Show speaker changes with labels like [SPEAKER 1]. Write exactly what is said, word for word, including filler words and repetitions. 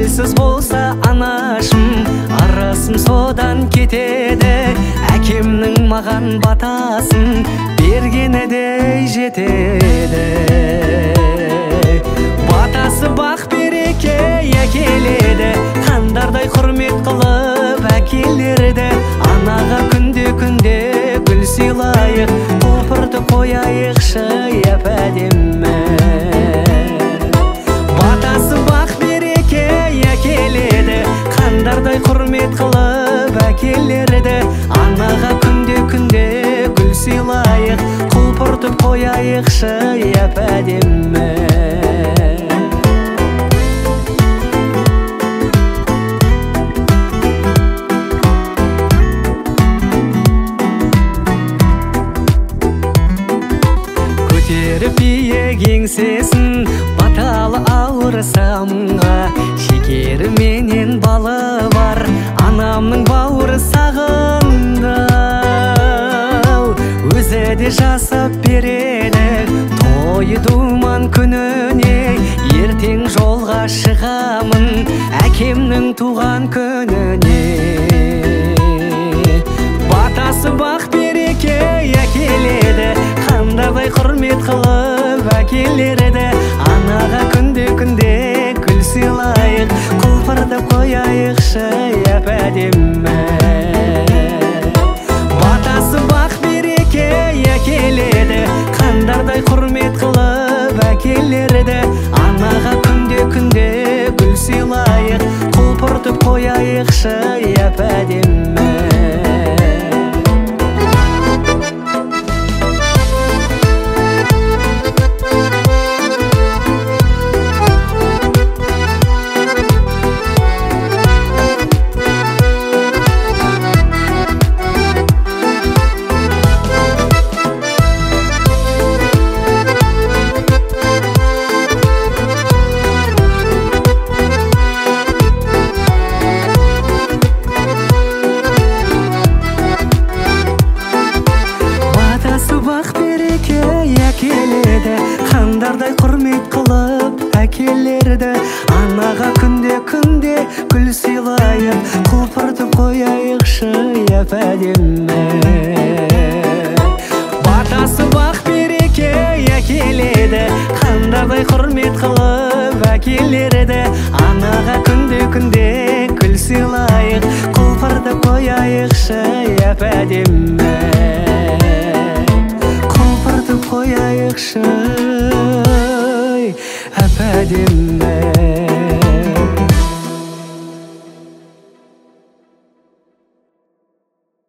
[SPEAKER 1] Сенсіз болса анашым, арасым содан кетеді. Әкемнің маған батасын бергенедей жетеді. Батасы бақ береке әкеледі, қандардай құрмет қылып әкелерді. Анаға күнде-күнде гүл сыйлайық, құлпырды қояйықшы әп-әдемі. Батасы бақ береке әкеледі, қандардай құрмет қылып әкелерді. Анаға күнде-күнде гүл сыйлайық, құлпыртып қояйықшы әп-әдемі. Көтеріп биік еңсесін, баталы ауыр самға, шекері менен балы бар, анамның бауыры сағынды. Өзі де жасап береді тойы думан күніне. Ертең жолға шығамын әкемнің туған күніне. Батасы бақ береке әкеледі, қандардай құрмет қылып әкелерді. Анаға күнде-күнде гүл сыйлайық, құлпыртып қояйықшы әп-әдемі. Батасы бақ береке әкеледі, қандардай құрмет қылып әкелерді. Анаға күнде-күнде гүл сыйлайық, құлпыртып қояйықшы әп-әдемі. Қандардай құрмет қылып әкелерді. Анаға күнде-күнде гүл сыйлайық, құлпыртып қояйықшы әп-әдемі. Батасы бақ береке әкеледі, қандардай құрмет қылып әкелерді. Анаға күнде-күнде гүл сыйлайық, құлпыртып қояйықшы әп-әдемі. Құлпыртып қояйықшы әп-әдемі.